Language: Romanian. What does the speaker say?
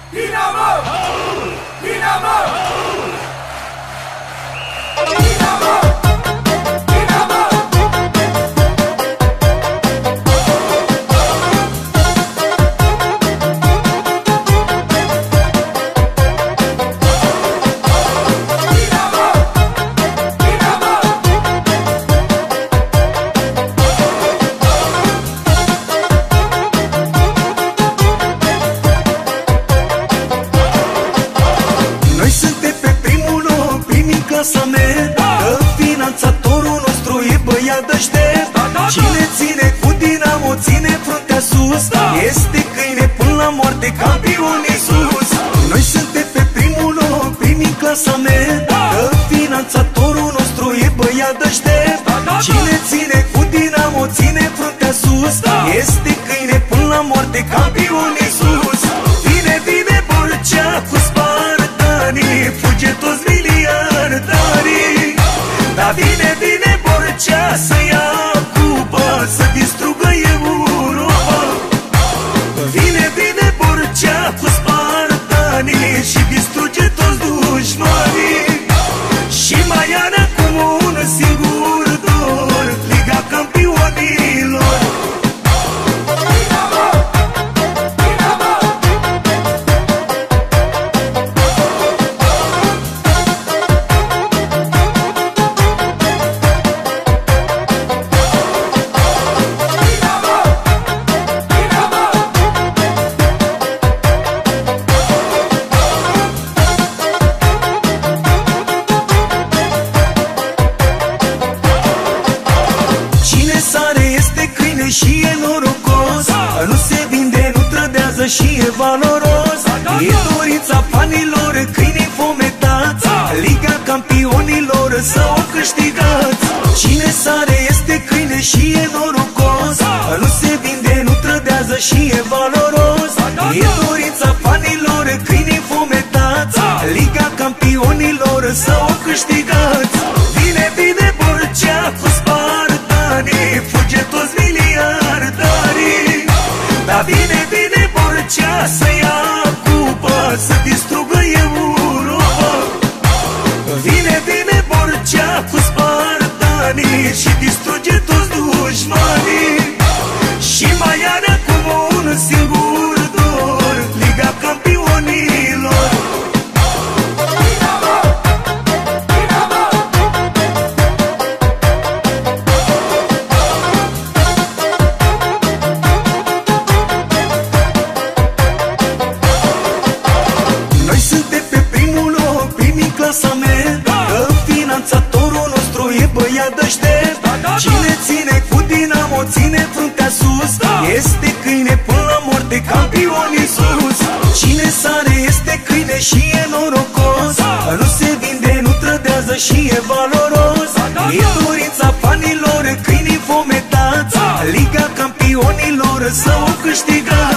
Dinamo! Dinamo! Dinamo! Dinamo! Noi suntem pe primul loc, primii clasament, că finanțatorul nostru e băiat deștept. Cine ține cu Dinamo, ține fruntea sus, este câine până la moarte, campion Iisus. Noi suntem pe primul loc, primii clasament, că finanțatorul nostru e băiat deștept. Cine ține cu Dinamo, ține fruntea sus, este câine până la moarte, campion Iisus. Vine, vine Borcea cu Spartanii, fuge toți miliardarii. Dar vine, vine Borcea să ia cupa, să distrugă Europa. Vine, vine Borcea cu Spartanii și distruge toți dușmanii. Și mai are acum un singur dor, Liga Campionilor. Cine sare este câine și e norocos, nu se vinde, nu trădează și e valoros. E dorința fanilor, câinii fometați, Liga Campionilor să o câștigați. Cine sare este câine și e norocos, nu se vinde, nu trădează și e valoros. E dorința fanilor, câinii fometați, Liga Campionilor să o câștigați. Vine, vine Borcea cu Spartanii, fuge toți miliardarii. Dar vine, vine Borcea să ia cupa, să distrugă Europa. Vine, vine Borcea cu Spartanii și distruge toți dușmanii. Și mai are acum un singur dor, Liga Campionilor. Noi suntem pe primul loc, primii clasament, că finanțatorul nostru e băiat deștept. Cine ține cu Dinamo, ține fruntea sus, este câine până la moarte, campion Iisus. Cine sare este câine și e norocos, nu se vinde, nu trădează și e valoros. E dorința fanilor, câinii fometați, Liga Campionilor să o câștigați.